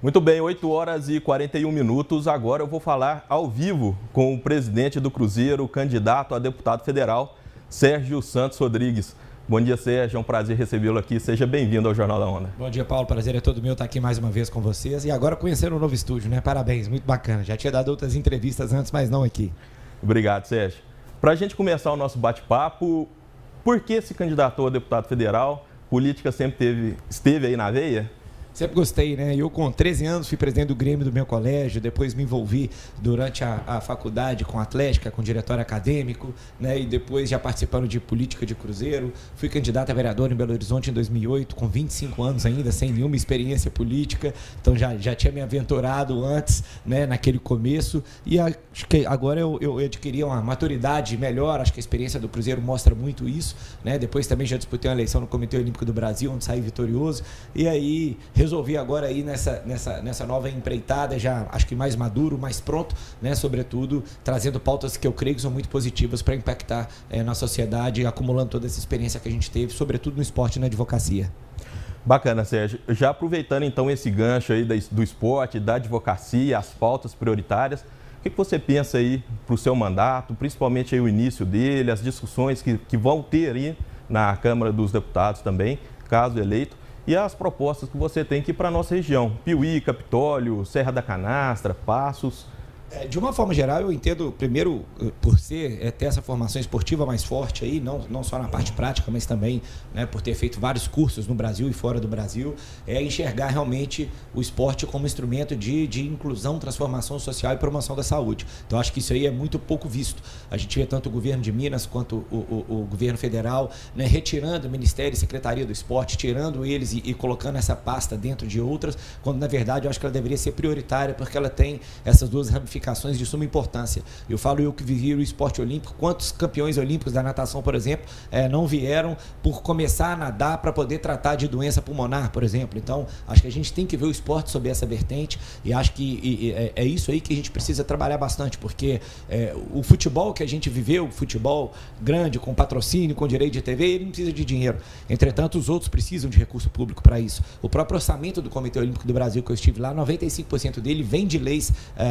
Muito bem, 8 horas e 41 minutos. Agora eu vou falar ao vivo com o presidente do Cruzeiro, candidato a deputado federal, Sérgio Santos Rodrigues. Bom dia, Sérgio. É um prazer recebê-lo aqui. Seja bem-vindo ao Jornal da Onda. Bom dia, Paulo. Prazer é todo meu estar aqui mais uma vez com vocês. E agora conhecendo o novo estúdio, né? Parabéns, muito bacana. Já tinha dado outras entrevistas antes, mas não aqui. Obrigado, Sérgio. Para a gente começar o nosso bate-papo, por que se candidatou a deputado federal? Política sempre esteve aí na veia? Sempre gostei, né? Eu com 13 anos fui presidente do Grêmio do meu colégio, depois me envolvi durante a faculdade com Atlética, com diretório acadêmico, né? E depois já participando de política de Cruzeiro. Fui candidato a vereador em Belo Horizonte em 2008, com 25 anos ainda, sem nenhuma experiência política. Então já tinha me aventurado antes, né? Naquele começo. E acho que agora eu adquiri uma maturidade melhor, acho que a experiência do Cruzeiro mostra muito isso, né? Depois também já disputei uma eleição no Comitê Olímpico do Brasil, onde saí vitorioso. E aí resolvi agora ir nessa nova empreitada, já acho que mais maduro, mais pronto, né? Sobretudo trazendo pautas que eu creio que são muito positivas para impactar na sociedade, acumulando toda essa experiência que a gente teve, sobretudo no esporte e na advocacia. Bacana, Sérgio. Já aproveitando então esse gancho aí do esporte, da advocacia, as pautas prioritárias, o que você pensa aí para o seu mandato, principalmente aí o início dele, as discussões que vão ter aí na Câmara dos Deputados também, caso eleito, e as propostas que você tem aqui para a nossa região, Piuí, Capitólio, Serra da Canastra, Passos? De uma forma geral, eu entendo, primeiro, por ter essa formação esportiva mais forte aí, não só na parte prática, mas também, né, por ter feito vários cursos no Brasil e fora do Brasil, enxergar realmente o esporte como instrumento de inclusão, transformação social e promoção da saúde. Então, acho que isso aí é muito pouco visto. A gente vê tanto o governo de Minas quanto o governo federal, né, retirando o Ministério e Secretaria do Esporte, tirando eles e colocando essa pasta dentro de outras, quando, na verdade, eu acho que ela deveria ser prioritária, porque ela tem essas duas ramificações de suma importância. Eu que vivi o esporte olímpico, quantos campeões olímpicos da natação, por exemplo, não vieram por começar a nadar para poder tratar de doença pulmonar, por exemplo. Então, acho que a gente tem que ver o esporte sob essa vertente e acho que é isso aí que a gente precisa trabalhar bastante, porque o futebol que a gente viveu, o futebol grande, com patrocínio, com direito de TV, ele não precisa de dinheiro. Entretanto, os outros precisam de recurso público para isso. O próprio orçamento do Comitê Olímpico do Brasil, que eu estive lá, 95% dele vem de leis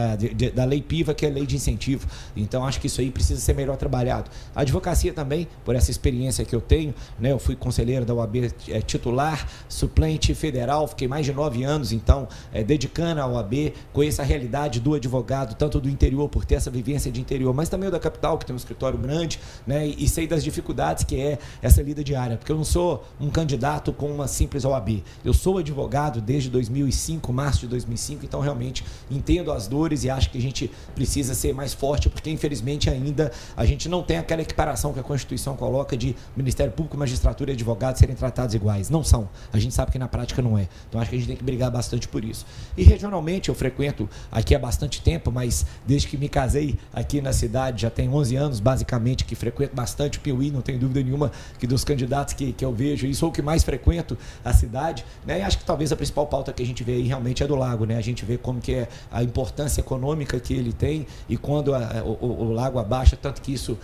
da Lei PIVA, que é a lei de incentivo. Então, acho que isso aí precisa ser melhor trabalhado. A advocacia também, por essa experiência que eu tenho, né? Eu fui conselheiro da OAB titular, suplente federal, fiquei mais de 9 anos, então, dedicando à OAB, conheço a realidade do advogado, tanto do interior, por ter essa vivência de interior, mas também o da capital, que tem um escritório grande, né? E sei das dificuldades que é essa lida diária, porque eu não sou um candidato com uma simples OAB. Eu sou advogado desde 2005, março de 2005, então, realmente, entendo as dores e acho que a gente precisa ser mais forte, porque infelizmente ainda a gente não tem aquela equiparação que a Constituição coloca de Ministério Público, Magistratura e Advogados serem tratados iguais. Não são. A gente sabe que na prática não é. Então acho que a gente tem que brigar bastante por isso. E regionalmente eu frequento aqui há bastante tempo, mas desde que me casei aqui na cidade, já tem 11 anos basicamente que frequento bastante o Piuí, não tenho dúvida nenhuma que dos candidatos que eu vejo, e sou o que mais frequento a cidade, né? E acho que talvez a principal pauta que a gente vê aí realmente é do lago, né? A gente vê como que é a importância econômica que ele tem e quando o lago abaixa, tanto que isso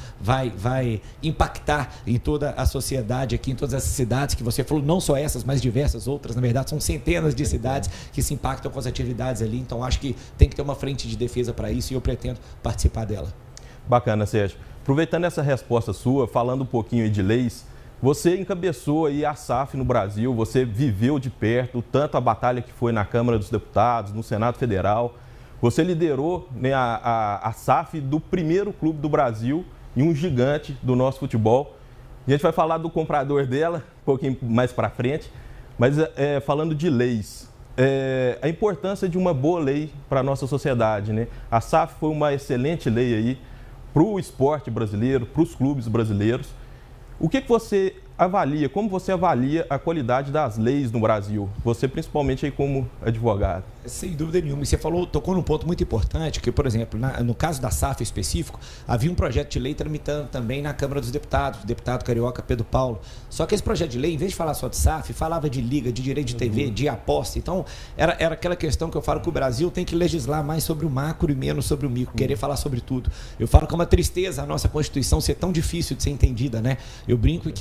vai impactar em toda a sociedade aqui, em todas essas cidades que você falou, não só essas, mas diversas outras, na verdade são centenas de cidades que se impactam com as atividades ali, então acho que tem que ter uma frente de defesa para isso e eu pretendo participar dela. Bacana, Sérgio. Aproveitando essa resposta sua, falando um pouquinho aí de leis, você encabeçou aí a SAF no Brasil, você viveu de perto tanto a batalha que foi na Câmara dos Deputados, no Senado Federal. Você liderou, né, a SAF do primeiro clube do Brasil e um gigante do nosso futebol. A gente vai falar do comprador dela um pouquinho mais para frente, mas falando de leis, a importância de uma boa lei para a nossa sociedade, né? A SAF foi uma excelente lei aí para o esporte brasileiro, para os clubes brasileiros. O que você avalia, como você avalia a qualidade das leis no Brasil? Você principalmente aí como advogado. Sem dúvida nenhuma. E você tocou num ponto muito importante, que, por exemplo, no caso da SAF específico, havia um projeto de lei tramitando também na Câmara dos Deputados, o deputado carioca Pedro Paulo. Só que esse projeto de lei, em vez de falar só de SAF, falava de liga, de direito de TV, de aposta. Então, era aquela questão que eu falo que o Brasil tem que legislar mais sobre o macro e menos sobre o micro, querer falar sobre tudo. Eu falo que é uma tristeza a nossa Constituição ser tão difícil de ser entendida, né? Eu brinco que quando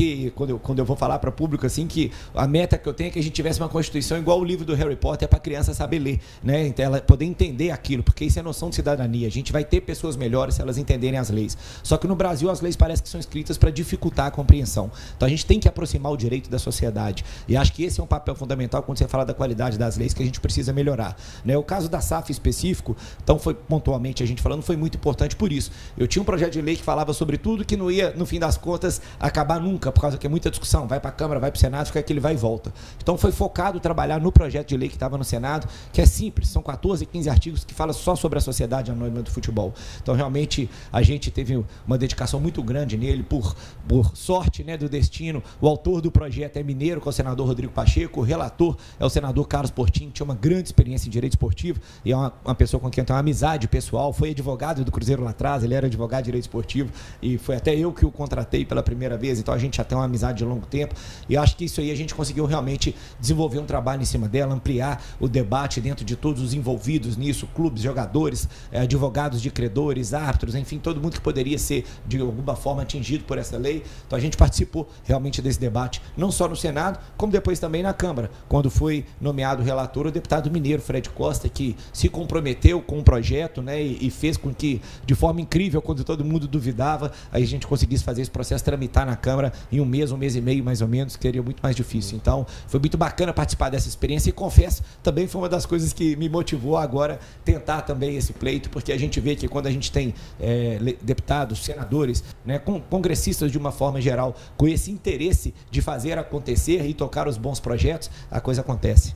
quando eu vou falar para o público assim, que a meta que eu tenho é que a gente tivesse uma Constituição igual o livro do Harry Potter para a criança saber ler, né? Então, ela poder entender aquilo, porque isso é noção de cidadania. A gente vai ter pessoas melhores se elas entenderem as leis. Só que no Brasil as leis parecem que são escritas para dificultar a compreensão. Então a gente tem que aproximar o direito da sociedade. E acho que esse é um papel fundamental quando você fala da qualidade das leis que a gente precisa melhorar, né? O caso da SAF específico, então foi pontualmente a gente falando, foi muito importante por isso. Eu tinha um projeto de lei que falava sobre tudo que não ia, no fim das contas, acabar nunca, por causa que é muita discussão, vai para a Câmara, vai para o Senado, fica aquele vai e volta. Então foi focado trabalhar no projeto de lei que estava no Senado, que é simples, são 14, 15 artigos que falam só sobre a sociedade anônima do futebol. Então realmente a gente teve uma dedicação muito grande nele, por sorte, né, do destino. O autor do projeto é mineiro, que é o senador Rodrigo Pacheco, o relator é o senador Carlos Portinho, que tinha uma grande experiência em direito esportivo e é uma pessoa com quem eu tenho uma amizade pessoal, foi advogado do Cruzeiro lá atrás, ele era advogado de direito esportivo e foi até eu que o contratei pela primeira vez, então a gente já tem uma amizade de longo tempo e acho que isso aí a gente conseguiu realmente desenvolver um trabalho em cima dela, ampliar o debate dentro de todos os envolvidos nisso, clubes, jogadores, advogados de credores, árbitros, enfim, todo mundo que poderia ser de alguma forma atingido por essa lei. Então a gente participou realmente desse debate, não só no Senado, como depois também na Câmara, quando foi nomeado relator o deputado mineiro Fred Costa, que se comprometeu com o projeto, né, e fez com que, de forma incrível, quando todo mundo duvidava, aí a gente conseguisse fazer esse processo tramitar na Câmara em um mês e meio mais ou menos, que seria muito mais difícil. Então foi muito bacana participar dessa experiência e confesso, também foi uma das coisas que me motivou agora tentar também esse pleito, porque a gente vê que quando a gente tem deputados, senadores, né, congressistas de uma forma geral, com esse interesse de fazer acontecer e tocar os bons projetos, a coisa acontece.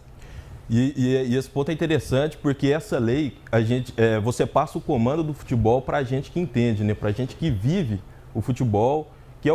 E esse ponto é interessante porque essa lei, você passa o comando do futebol para a gente que entende, né? Para a gente que vive o futebol, que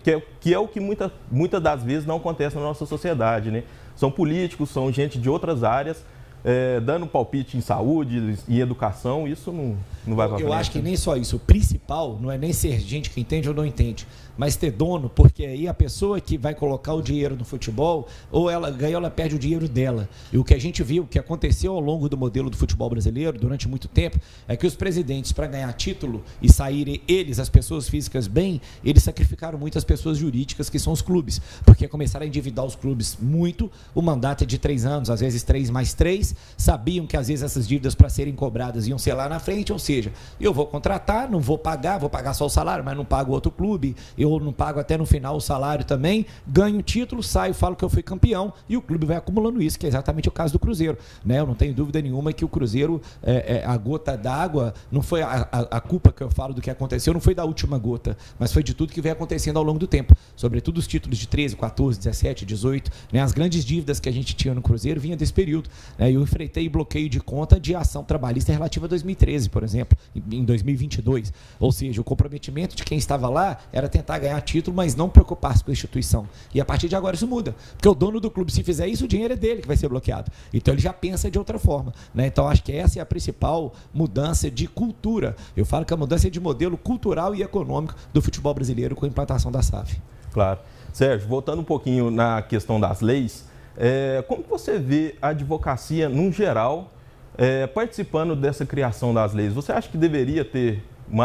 é o que muitas das vezes não acontece na nossa sociedade, né? São políticos, são gente de outras áreas, dando palpite em saúde, em educação, isso não vai para frente. Eu acho que nem só isso. O principal não é nem ser gente que entende ou não entende, mas ter dono, porque aí a pessoa que vai colocar o dinheiro no futebol, ou ela ganha ou ela perde o dinheiro dela. E o que a gente viu, o que aconteceu ao longo do modelo do futebol brasileiro, durante muito tempo, é que os presidentes, para ganhar título e saírem eles, as pessoas físicas, bem, eles sacrificaram muito as pessoas jurídicas, que são os clubes, porque começaram a endividar os clubes muito, o mandato é de 3 anos, às vezes 3 mais 3, sabiam que às vezes essas dívidas para serem cobradas iam ser lá na frente, ou seja, eu vou contratar, não vou pagar só o salário, mas não pago outro clube, eu não pago até no final o salário também, ganho o título, saio, falo que eu fui campeão e o clube vai acumulando isso, que é exatamente o caso do Cruzeiro, né? Eu não tenho dúvida nenhuma que o Cruzeiro, a gota d'água, não foi a culpa que eu falo do que aconteceu, não foi da última gota, mas foi de tudo que vem acontecendo ao longo do tempo, sobretudo os títulos de 13, 14, 17, 18, né? As grandes dívidas que a gente tinha no Cruzeiro vinha desse período, né? Eu enfrentei bloqueio de conta de ação trabalhista relativa a 2013, por exemplo, em 2022, ou seja, o comprometimento de quem estava lá era tentar ganhar título, mas não preocupar-se com a instituição. E a partir de agora isso muda, porque o dono do clube, se fizer isso, o dinheiro é dele que vai ser bloqueado. Então ele já pensa de outra forma, né? Então acho que essa é a principal mudança de cultura. Eu falo que a mudança é de modelo cultural e econômico do futebol brasileiro com a implantação da SAF. Claro. Sérgio, voltando um pouquinho na questão das leis, como você vê a advocacia, no geral, participando dessa criação das leis? Você acha que deveria ter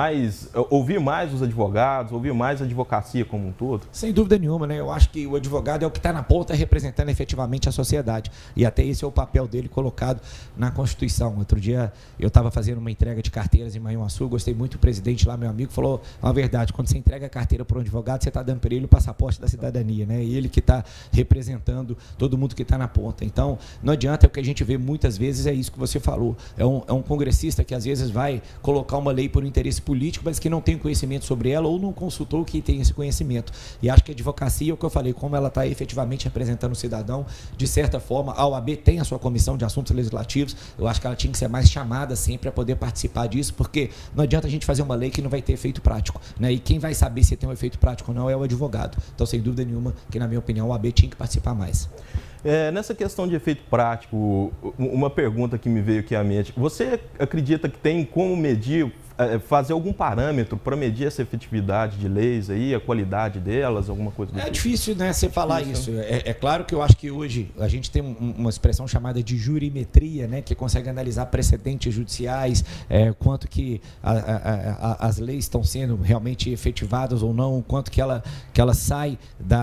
ouvir mais os advogados, ouvir mais a advocacia como um todo? Sem dúvida nenhuma, né? Eu acho que o advogado é o que está na ponta representando efetivamente a sociedade. E até esse é o papel dele colocado na Constituição. Outro dia eu estava fazendo uma entrega de carteiras em Manhuaçu, gostei muito, o presidente lá, meu amigo, falou uma verdade, quando você entrega a carteira para um advogado, você está dando para ele o passaporte da cidadania, né? E ele que está representando todo mundo que está na ponta. Então, não adianta, o que a gente vê muitas vezes é isso que você falou. É um congressista que às vezes vai colocar uma lei por interesse político, mas que não tem conhecimento sobre ela ou não consultou que tem esse conhecimento. E acho que a advocacia, é o que eu falei, como ela está efetivamente representando o cidadão, de certa forma, a OAB tem a sua comissão de assuntos legislativos, eu acho que ela tinha que ser mais chamada sempre a poder participar disso, porque não adianta a gente fazer uma lei que não vai ter efeito prático, né? E quem vai saber se tem um efeito prático ou não é o advogado. Então, sem dúvida nenhuma, que na minha opinião, a OAB tinha que participar mais. Nessa questão de efeito prático, uma pergunta que me veio aqui à mente. Você acredita que tem como medir, fazer algum parâmetro para medir essa efetividade de leis aí, a qualidade delas, alguma coisa do tipo? É difícil, né, você falar isso. É claro que eu acho que hoje a gente tem uma expressão chamada de jurimetria, né, que consegue analisar precedentes judiciais, quanto que as leis estão sendo realmente efetivadas ou não, quanto que ela sai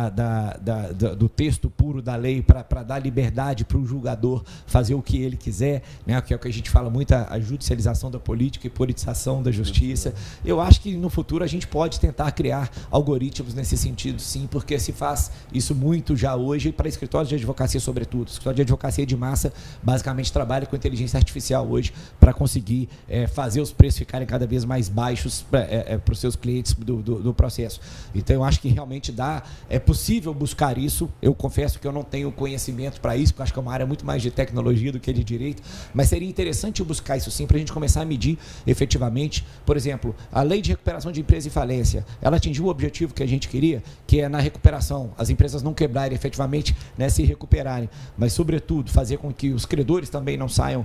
do texto puro da lei para dar liberdade para o julgador fazer o que ele quiser, né, que é o que a gente fala muito, a judicialização da política e politização da justiça. Eu acho que no futuro a gente pode tentar criar algoritmos nesse sentido, sim, porque se faz isso muito já hoje para escritórios de advocacia, sobretudo. O escritório de advocacia de massa basicamente trabalha com inteligência artificial hoje para conseguir fazer os preços ficarem cada vez mais baixos para os seus clientes do processo. Então eu acho que realmente é possível buscar isso. Eu confesso que eu não tenho conhecimento para isso, porque eu acho que é uma área muito mais de tecnologia do que de direito, mas seria interessante buscar isso sim para a gente começar a medir efetivamente. Por exemplo, a lei de recuperação de empresa em falência, ela atingiu o objetivo que a gente queria, que é na recuperação, as empresas não quebrarem efetivamente, né, se recuperarem, mas sobretudo fazer com que os credores também não saiam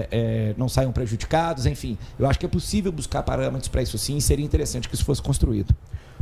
prejudicados, enfim. Eu acho que é possível buscar parâmetros para isso sim, e seria interessante que isso fosse construído.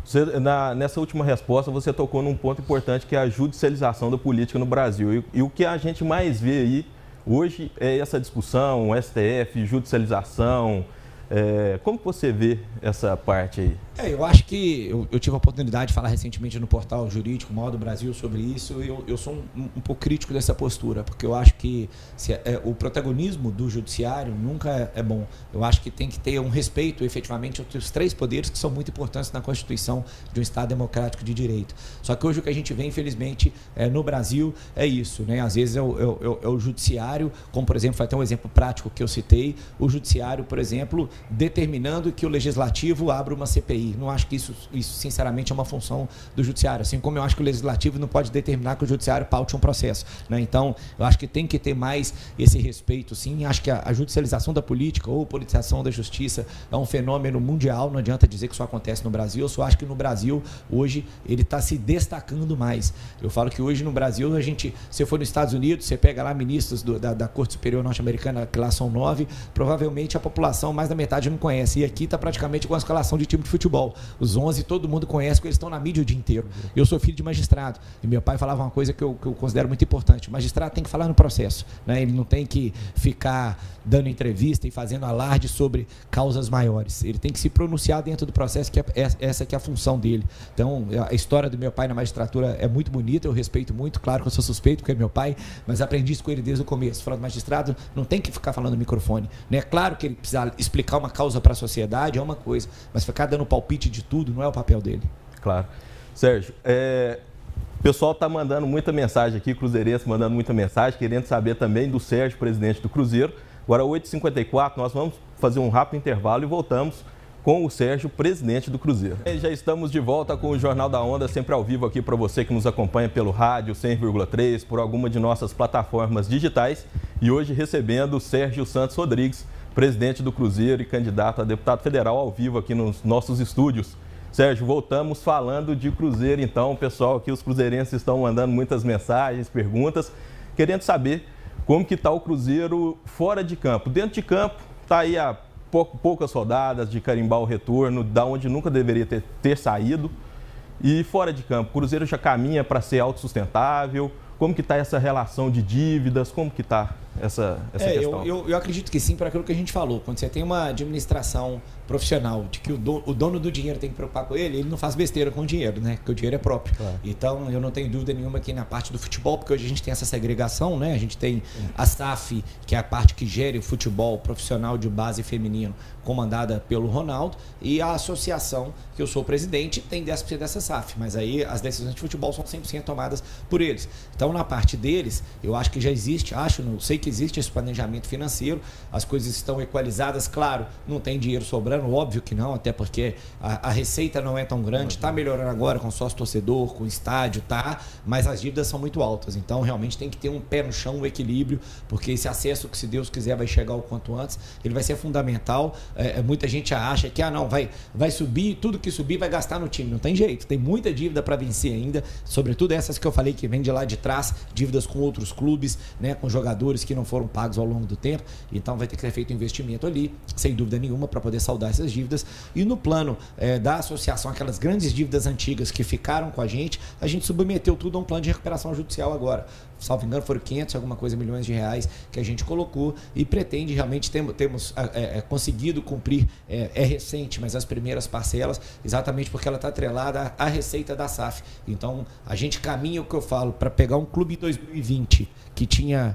Nessa última resposta, você tocou num ponto importante, que é a judicialização da política no Brasil. E o que a gente mais vê aí hoje é essa discussão, STF, judicialização. Como que você vê essa parte aí? Eu acho que eu tive a oportunidade de falar recentemente no portal jurídico Maior do Brasil sobre isso. Eu sou um pouco crítico dessa postura, porque eu acho que o protagonismo do judiciário nunca é bom. Eu acho que tem que ter um respeito efetivamente aos três poderes que são muito importantes na Constituição de um Estado democrático de direito. Só que hoje o que a gente vê, infelizmente, no Brasil é isso, né? Às vezes é o judiciário, como por exemplo, foi até um exemplo prático que eu citei, o judiciário, por exemplo, determinando que o legislativo abra uma CPI. Não acho que isso sinceramente é uma função do judiciário, assim como eu acho que o legislativo não pode determinar que o judiciário paute um processo, né? Então, eu acho que tem que ter mais esse respeito, sim. Acho que a judicialização da política ou politização da justiça é um fenômeno mundial, não adianta dizer que só acontece no Brasil. Eu só acho que no Brasil, hoje, ele está se destacando mais. Eu falo que hoje no Brasil, se for nos Estados Unidos, você pega lá ministros da Corte Superior Norte-Americana, que lá são 9, provavelmente a população, mais da metade não conhece. E aqui está praticamente com a escalação de time de futebol. Os 11 todo mundo conhece, porque eles estão na mídia o dia inteiro. Eu sou filho de magistrado e meu pai falava uma coisa que eu considero muito importante. O magistrado tem que falar no processo, né? Ele não tem que ficar dando entrevista e fazendo alarde sobre causas maiores. Ele tem que se pronunciar dentro do processo, que essa que é a função dele. Então, a história do meu pai na magistratura é muito bonita, eu respeito muito. Claro que eu sou suspeito, porque é meu pai, mas aprendi isso com ele desde o começo. Falando, magistrado não tem que ficar falando no microfone, né? Claro que ele precisa explicar uma causa para a sociedade, é uma coisa, mas ficar dando palpite de tudo não é o papel dele. Claro. Sérgio, o pessoal está mandando muita mensagem aqui, cruzeirense mandando muita mensagem, querendo saber também do Sérgio, presidente do Cruzeiro. Agora, 8h54, nós vamos fazer um rápido intervalo e voltamos com o Sérgio, presidente do Cruzeiro. E já estamos de volta com o Jornal da Onda, sempre ao vivo aqui para você que nos acompanha pelo rádio 100,3, por alguma de nossas plataformas digitais. E hoje recebendo o Sérgio Santos Rodrigues, presidente do Cruzeiro e candidato a deputado federal, ao vivo aqui nos nossos estúdios. Sérgio, voltamos falando de Cruzeiro, então. Pessoal, aqui os cruzeirenses estão mandando muitas mensagens, perguntas, querendo saber como que está o Cruzeiro fora de campo. Dentro de campo, está aí a poucas rodadas de carimbar o retorno, da onde nunca deveria ter saído. E fora de campo, o Cruzeiro já caminha para ser autossustentável? Como que está essa relação de dívidas? Como que está essa questão? Eu acredito que sim, para aquilo que a gente falou. Quando você tem uma administração profissional, de que o dono do dinheiro tem que preocupar com ele não faz besteira com o dinheiro, né? Porque o dinheiro é próprio. Claro. Então, eu não tenho dúvida nenhuma que na parte do futebol, porque hoje a gente tem essa segregação, né? A gente tem a SAF, que é a parte que gere o futebol profissional de base feminino, comandada pelo Ronaldo, e a associação, que eu sou presidente, tem 10% dessa SAF, mas aí as decisões de futebol são 100% tomadas por eles. Então, na parte deles, eu acho que já existe, não sei que existe esse planejamento financeiro, as coisas estão equalizadas, claro, não tem dinheiro sobrando, óbvio que não, até porque a receita não é tão grande, está melhorando agora com sócio-torcedor, com estádio, mas as dívidas são muito altas, então realmente tem que ter um pé no chão, um equilíbrio, porque esse acesso que, se Deus quiser, vai chegar o quanto antes, ele vai ser fundamental. Muita gente acha que vai subir, tudo que subir vai gastar no time, não tem jeito, tem muita dívida para vencer ainda, sobretudo essas que eu falei que vem de lá de trás, dívidas com outros clubes, né, com jogadores que não foram pagos ao longo do tempo, então vai ter que ser feito um investimento ali, sem dúvida nenhuma, para poder saldar essas dívidas. E no plano da associação, aquelas grandes dívidas antigas que ficaram com a gente submeteu tudo a um plano de recuperação judicial agora. Salvo engano, foram 500 alguma coisa milhões de reais que a gente colocou e pretende realmente, temos conseguido cumprir, é recente, mas as primeiras parcelas, exatamente porque ela está atrelada à receita da SAF. Então, a gente caminha, o que eu falo, para pegar um clube em 2020 que tinha...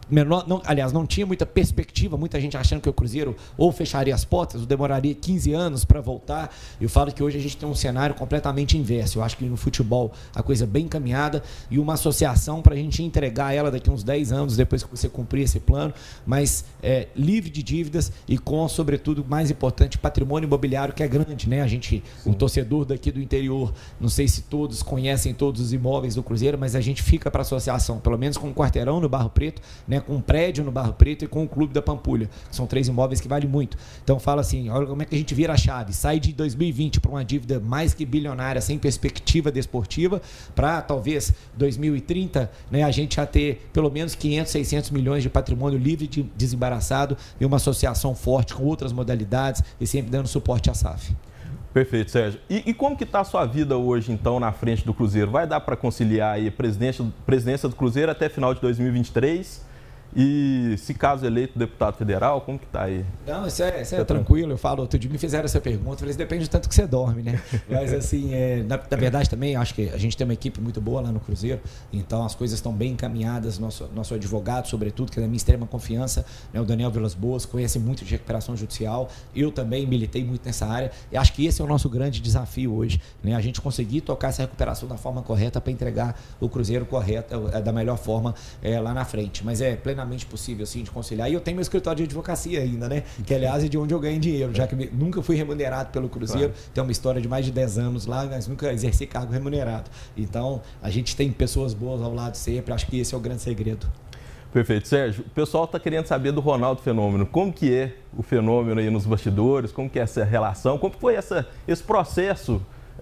não tinha muita perspectiva, muita gente achando que o Cruzeiro ou fecharia as portas, ou demoraria 15 anos para voltar. Eu falo que hoje a gente tem um cenário completamente inverso. Eu acho que no futebol a coisa é bem encaminhada e uma associação para a gente entregar ela daqui uns 10 anos, depois que você cumprir esse plano, mas livre de dívidas e com, sobretudo, mais importante, patrimônio imobiliário que é grande, né? O torcedor daqui do interior, não sei se todos conhecem todos os imóveis do Cruzeiro, mas a gente fica para a associação, pelo menos com um quarteirão no Barro Preto, né? Com um prédio no Barro Preto e com o Clube da Pampulha, que são 3 imóveis que valem muito. Então fala assim, olha como é que a gente vira a chave, sai de 2020 para uma dívida mais que bilionária, sem perspectiva desportiva, para talvez 2030, né, a gente já ter pelo menos 500, 600 milhões de patrimônio livre de desembaraçado e uma associação forte com outras modalidades e sempre dando suporte à SAF. Perfeito, Sérgio. E como que está a sua vida hoje, então, na frente do Cruzeiro? Vai dar para conciliar aí a presidência do Cruzeiro até final de 2023? E se caso eleito deputado federal, como que está aí? Não, isso é tranquilo. Eu falo, outro dia me fizeram essa pergunta, eu falei, depende do tanto que você dorme, né? Mas assim, na verdade também, acho que a gente tem uma equipe muito boa lá no Cruzeiro, então as coisas estão bem encaminhadas, nosso advogado, sobretudo, que é da minha extrema confiança, né, o Daniel Vilas Boas, conhece muito de recuperação judicial, eu também militei muito nessa área, e acho que esse é o nosso grande desafio hoje, né? A gente conseguir tocar essa recuperação da forma correta para entregar o Cruzeiro correto, da melhor forma lá na frente, mas é plenamente possível, assim, de conciliar. E eu tenho meu escritório de advocacia ainda, né? Que, aliás, é de onde eu ganho dinheiro, já que nunca fui remunerado pelo Cruzeiro. Claro. Tem uma história de mais de 10 anos lá, mas nunca exerci cargo remunerado. Então, a gente tem pessoas boas ao lado sempre. Acho que esse é o grande segredo. Perfeito. Sérgio, o pessoal está querendo saber do Ronaldo Fenômeno. Como que é o fenômeno aí nos bastidores? Como que é essa relação? Como foi esse processo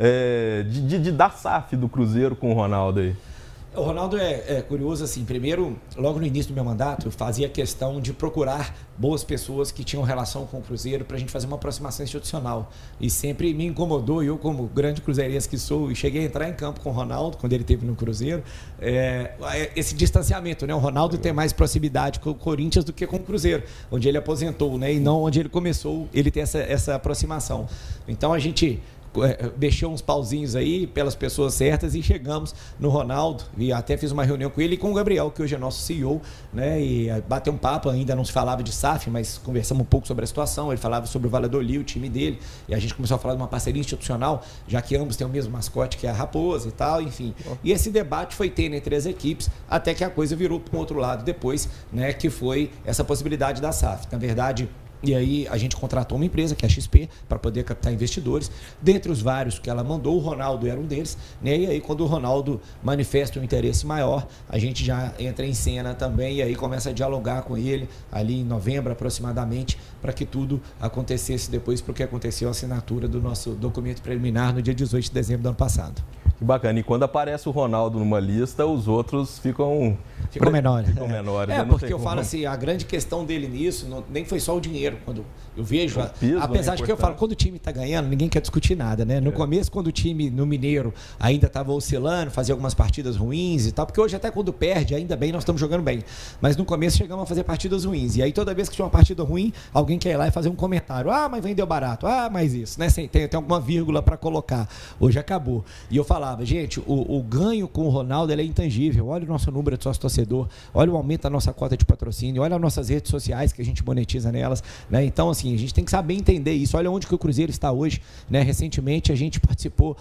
de dar SAF do Cruzeiro com o Ronaldo aí? O Ronaldo é curioso, assim, primeiro, logo no início do meu mandato, eu fazia questão de procurar boas pessoas que tinham relação com o Cruzeiro para a gente fazer uma aproximação institucional. E sempre me incomodou, eu como grande cruzeirense que sou, e cheguei a entrar em campo com o Ronaldo, quando ele esteve no Cruzeiro, esse distanciamento, né? O Ronaldo tem mais proximidade com o Corinthians do que com o Cruzeiro, onde ele aposentou, né? E não onde ele começou, ele tem essa aproximação. Então a gente deixou uns pauzinhos aí pelas pessoas certas e chegamos no Ronaldo e até fiz uma reunião com ele e com o Gabriel, que hoje é nosso CEO, né? E bateu um papo, ainda não se falava de SAF, mas conversamos um pouco sobre a situação. Ele falava sobre o Valladolid, o time dele, e a gente começou a falar de uma parceria institucional, já que ambos têm o mesmo mascote, que é a Raposa e tal, enfim. E esse debate foi tendo entre as equipes, até que a coisa virou para um outro lado depois, né? Que foi essa possibilidade da SAF. Na verdade, e aí a gente contratou uma empresa, que é a XP, para poder captar investidores. Dentre os vários que ela mandou, o Ronaldo era um deles, né? E aí quando o Ronaldo manifesta um interesse maior, a gente já entra em cena também e aí começa a dialogar com ele ali em novembro aproximadamente, para que tudo acontecesse depois, porque aconteceu a assinatura do nosso documento preliminar no dia 18 de dezembro do ano passado. Que bacana. E quando aparece o Ronaldo numa lista, os outros ficam menores. Ficam menores. Porque eu falo assim, a grande questão dele nisso nem foi só o dinheiro. Quando eu vejo, apesar de que eu falo, quando o time está ganhando, ninguém quer discutir nada, né? No começo, quando o time no Mineiro ainda estava oscilando, fazia algumas partidas ruins e tal, porque hoje até quando perde, ainda bem, nós estamos jogando bem. Mas no começo chegamos a fazer partidas ruins. E aí toda vez que tinha uma partida ruim, alguém quer ir lá e fazer um comentário. Ah, mas vendeu barato. Ah, mas isso, né? Tem alguma vírgula para colocar. Hoje acabou. E eu falava, gente, o ganho com o Ronaldo ele é intangível. Olha o nosso número de sócio-torcedor, olha o aumento da nossa cota de patrocínio, olha as nossas redes sociais que a gente monetiza nelas, né? Então, assim, a gente tem que saber entender isso. Olha onde que o Cruzeiro está hoje, né? Recentemente a gente participou,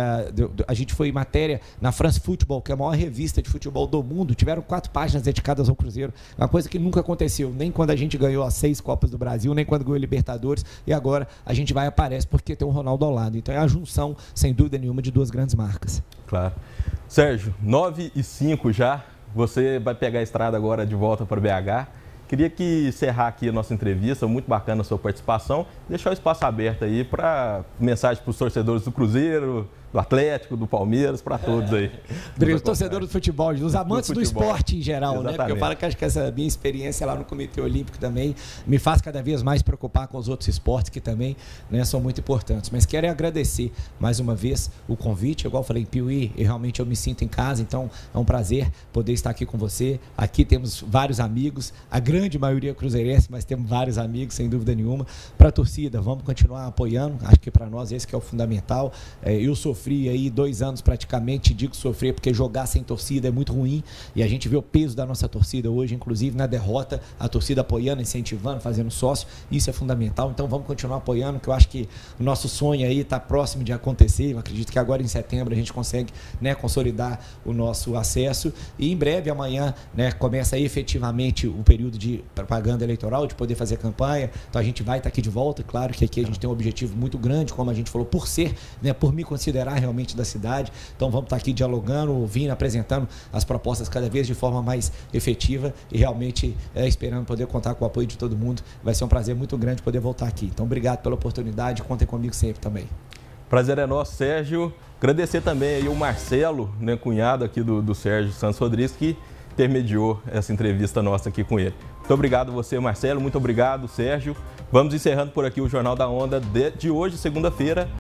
a gente foi em matéria na France Football, que é a maior revista de futebol do mundo. Tiveram 4 páginas dedicadas ao Cruzeiro, uma coisa que nunca aconteceu, nem quando a gente ganhou as 6 Copas do Brasil, nem quando ganhou a Libertadores, e agora a gente vai e aparece porque tem o Ronaldo ao lado. Então é a junção, sem dúvida nenhuma, de 2 grandes marcas. Claro. Sérgio, 9h05 já, você vai pegar a estrada agora de volta para BH. Queria que encerrar aqui a nossa entrevista, muito bacana a sua participação, deixar o espaço aberto aí para mensagem para os torcedores do Cruzeiro, do Atlético, do Palmeiras, para todos aí. Dos torcedores do futebol, dos amantes do esporte em geral, né? Porque eu falo que acho que essa minha experiência lá no Comitê Olímpico também me faz cada vez mais preocupar com os outros esportes que também, né, são muito importantes. Mas quero agradecer mais uma vez o convite. Igual eu falei em Piuí, realmente eu me sinto em casa, então é um prazer poder estar aqui com você. Aqui temos vários amigos, a grande maioria cruzeirense, mas temos vários amigos, sem dúvida nenhuma. Para a torcida, vamos continuar apoiando, acho que para nós esse que é o fundamental. Eu sofri aí 2 anos praticamente, digo sofrer porque jogar sem torcida é muito ruim, e a gente vê o peso da nossa torcida hoje, inclusive na derrota, a torcida apoiando, incentivando, fazendo sócio, isso é fundamental. Então vamos continuar apoiando, que eu acho que o nosso sonho aí está próximo de acontecer. Eu acredito que agora em setembro a gente consegue, né, consolidar o nosso acesso, e em breve, amanhã, né, começa aí efetivamente o período de propaganda eleitoral, de poder fazer campanha. Então a gente vai estar aqui de volta. Claro que aqui a gente tem um objetivo muito grande, como a gente falou, por ser, né, por me considerar realmente da cidade. Então vamos estar aqui dialogando, ouvindo, apresentando as propostas cada vez de forma mais efetiva, e realmente esperando poder contar com o apoio de todo mundo. Vai ser um prazer muito grande poder voltar aqui. Então obrigado pela oportunidade, contem comigo sempre também. Prazer é nosso, Sérgio. Agradecer também aí o Marcelo, né, cunhado aqui do Sérgio Santos Rodrigues, que intermediou essa entrevista nossa aqui com ele. Muito obrigado você, Marcelo. Muito obrigado, Sérgio. Vamos encerrando por aqui o Jornal da Onda de hoje, segunda-feira.